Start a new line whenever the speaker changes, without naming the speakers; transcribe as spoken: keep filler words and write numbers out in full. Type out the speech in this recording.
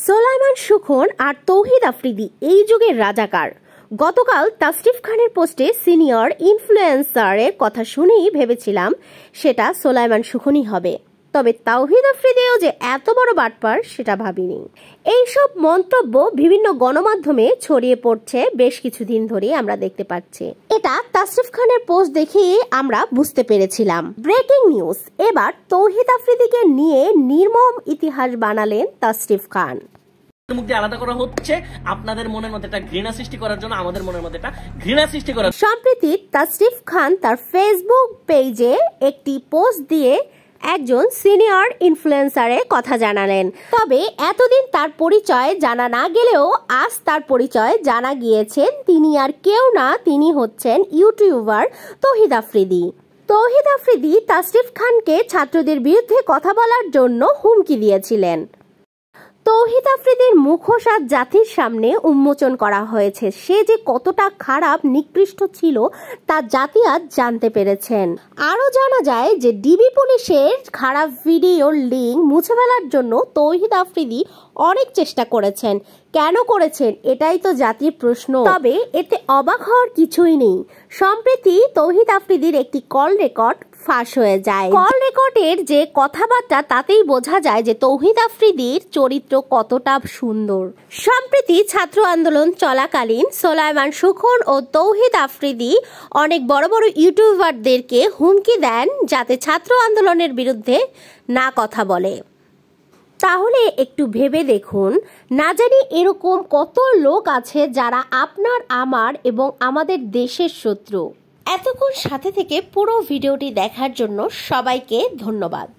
সোলাইমান সুখন আর তৌহিদ আফ্রিদি এই যুগের রাজাকার। গতকাল তাসরিফ খানের পোস্টে সিনিয়র ইনফ্লুয়েন্সারের কথা শুনেই ভেবেছিলাম সেটা সোলাইমান সুখনই হবে, তবে তৌহিদ আফ্রিদিও যে এত বড় বাটপার সেটা ভাবিনি। এইসব মন্তব্য বিভিন্ন গণমাধ্যমে ছড়িয়ে পড়ছে বেশ কিছুদিন ধরে আমরা দেখতে পাচ্ছি। এটা তাসরিফ খানের পোস্ট দেখেই আমরা বুঝতে পেরেছিলাম। ব্রেকিং নিউজ, এবার তৌহিদ আফ্রিদিকে নিয়ে নির্মম ইতিহাস বানালেন তাসরিফ খান।
মুক্তি আলাদা করা হচ্ছে আপনাদের মনের মধ্যে একটা ঘৃণা সৃষ্টি করার জন্য, আমাদের মনের মধ্যে একটা ঘৃণা সৃষ্টি করার।
সম্প্রতি তাসরিফ খান তার ফেসবুক পেজে একটি পোস্ট দিয়ে একজন সিনিয়র ইনফ্লুয়েন্সারের কথা জানালেন। তবে এতদিন তার পরিচয় জানা না গেলেও আজ তার পরিচয় জানা গিয়েছেন। তিনি আর কেউ না, তিনি হচ্ছেন ইউটিউবার তৌহিদ আফ্রিদি। তৌহিদ আফ্রিদি তাসরিফ খানকে ছাত্রদের বিরুদ্ধে কথা বলার জন্য হুমকি দিয়েছিলেন। তৌহিদ আফ্রিদির মুখোশ আজ জাতির সামনে উন্মোচন করা হয়েছে। সে যে কতটা খারাপ নিকৃষ্ট ছিল তা জাতি আজ জানতে পেরেছেন। আরও জানা যায় যে ডিবি পুলিশের খারাপ ভিডিওর লিঙ্ক মুছে ফেলার জন্য তৌহিদ আফ্রিদি অনেক চেষ্টা করেছেন। কেন করেছেন এটাই তো জাতির প্রশ্ন। তবে এতে অবাক হওয়ার কিছুই নেই। সম্প্রতি তৌহিদ আফ্রিদির একটি কল রেকর্ড ফাঁস হয়ে যায়। কল রেকর্ডের যে কথাবার্তা তাতেই বোঝা যায় যে তৌহিদ আফ্রিদির চরিত্র কতটা সুন্দর। সম্প্রতি ছাত্র আন্দোলন চলাকালীন সোলাইমান সুখন ও তৌহিদ আফ্রিদি অনেক বড় বড় ইউটিউবারদেরকে হুমকি দেন যাতে ছাত্র আন্দোলনের বিরুদ্ধে না কথা বলে। তাহলে একটু ভেবে দেখুন, না জানি এরকম কত লোক আছে যারা আপনার, আমার এবং আমাদের দেশের শত্রু। এতক্ষণ সাথে থেকে পুরো ভিডিওটি দেখার জন্য সবাইকে ধন্যবাদ।